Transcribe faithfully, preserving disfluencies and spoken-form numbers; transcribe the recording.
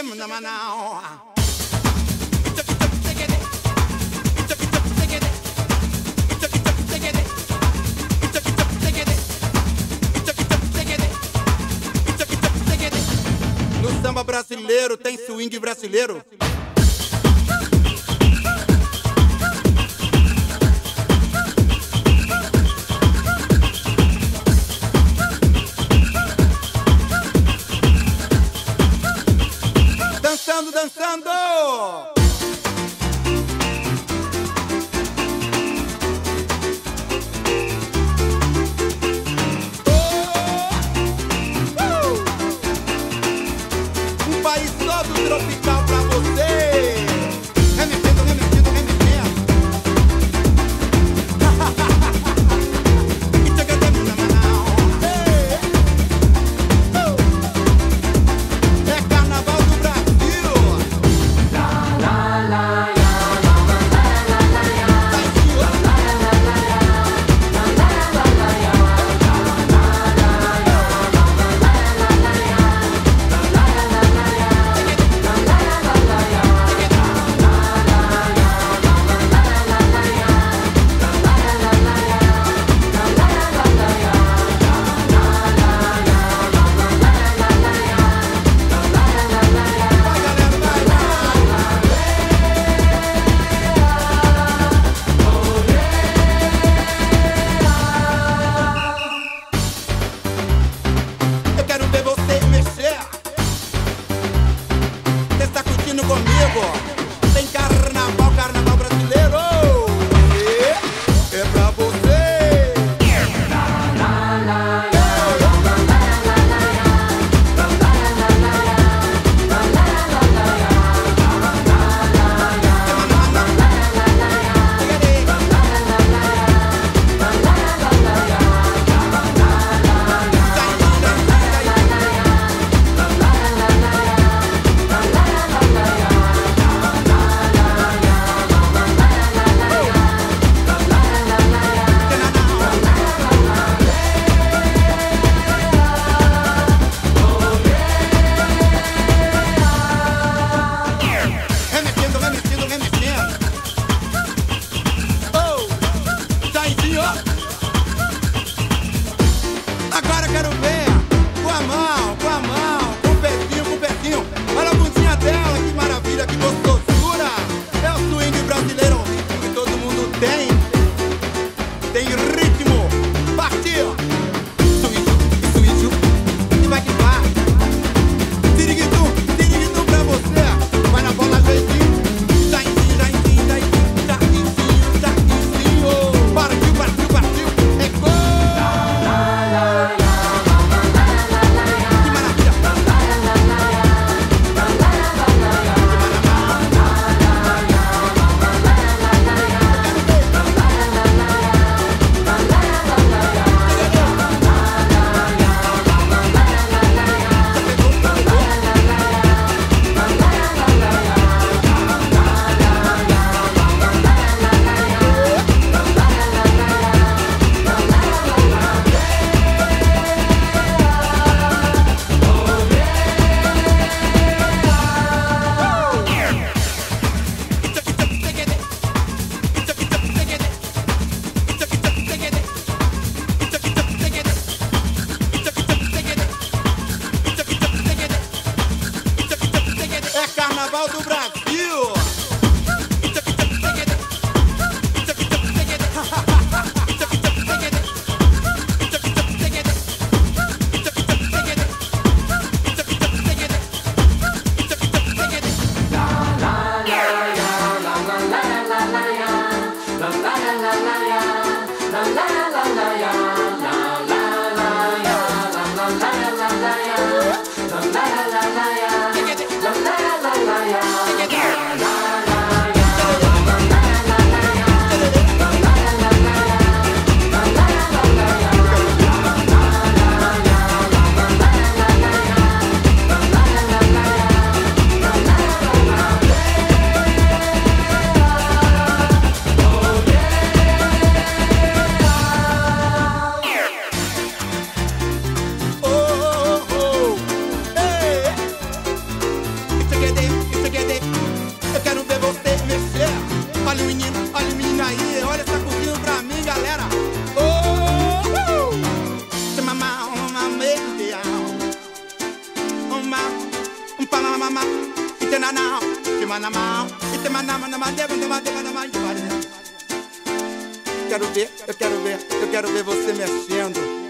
No samba brasileiro tem swing brasileiro. Dançando, dançando! Tropical pra você. Remetendo, remetendo, remetendo. E chega até minha mão. É carnaval do Brasil. La la la la comigo, tem carnaval, carnaval brasileiro. É, é pra você. La, la, la, agora quero ver com a mão, com a mão, com o pezinho, com o pezinho. Olha a bundinha dela, que maravilha, que gostosura. É o swing brasileiro, o ritmo que todo mundo tem. Tem ritmo, partiu. Swing, swing, e vai que vai. Tiriguitum, tiriguitum pra você. Vai na bola, jeitinho. Jarzinho, jarzinho, jarzinho, jarzinho, jarzinho. Partiu, partiu, partiu. É gol. Carnaval do Brasil. Quero ver, eu quero ver, eu quero ver você mexendo.